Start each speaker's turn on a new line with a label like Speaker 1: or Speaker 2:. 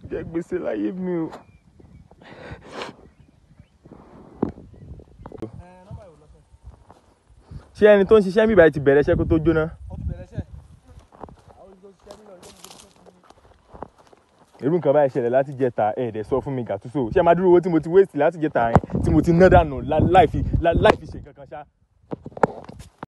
Speaker 1: jẹ gbèsè láyé mi o. ṣé ẹni tó ń ṣiṣẹ́ mi báyìí ti bẹ̀rẹ̀ iṣẹ́ kó tó jóná. irú nǹkan báyìí ṣẹlẹ̀ láti jẹta ẹ̀ẹ́dẹ̀ sọ fún mi Gàtúsò ṣé máa dúró owó tí mo ti waste láti jẹta yẹn tí mo ti ná dànù láì fi ṣe nǹkan kan ṣá.